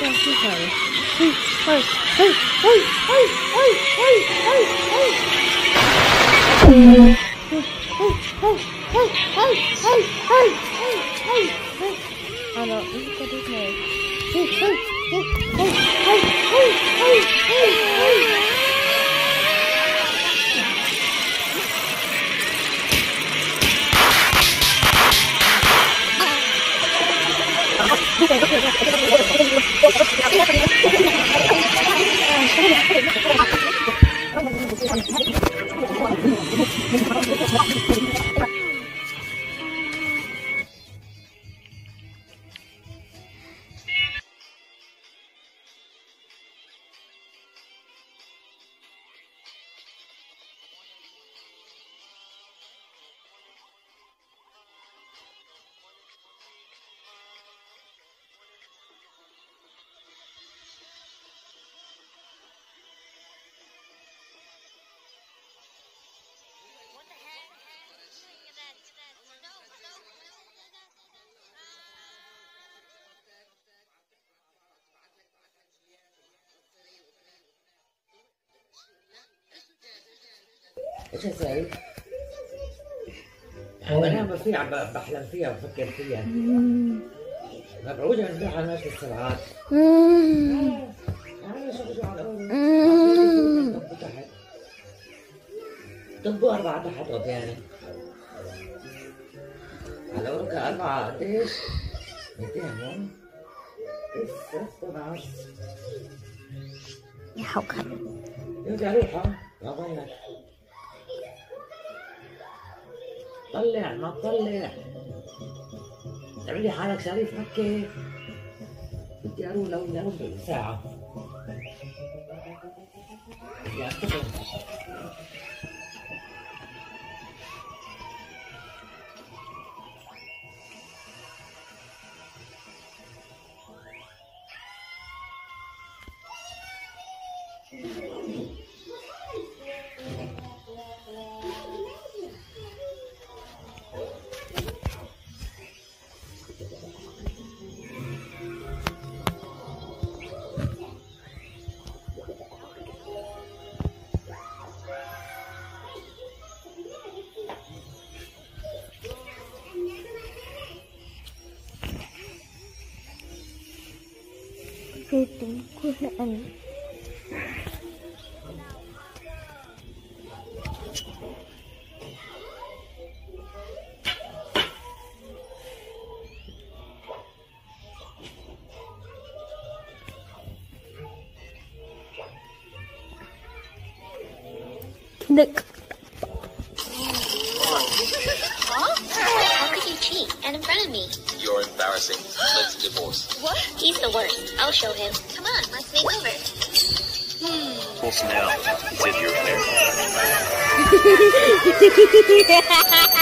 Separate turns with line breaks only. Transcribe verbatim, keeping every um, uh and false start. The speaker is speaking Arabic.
ايش اسوي؟ بنام فيها عم بحلم فيها وبفكر فيها. مبعوجة من فيها على ماشي السرعات. انا شو شو على الأول. طب تحت. طبوا أربعة تحت يعني. على ورقة أربعة قديش؟ ميتين هون. بس بس
يا حوكا.
يرجع روحها. ما ضلك. طلع ما تطلع. تعملي حالك شريف مكة. بدي اروح لو لو ساعة. بدي أستقر.
Feeding Quran. Look.
Huh? How could you cheat and in front of me?
You're embarrassing. Let's divorce.
What? He's the worst. I'll show him. Come on, let's make over. Hmm.
Well, now, is it your turn?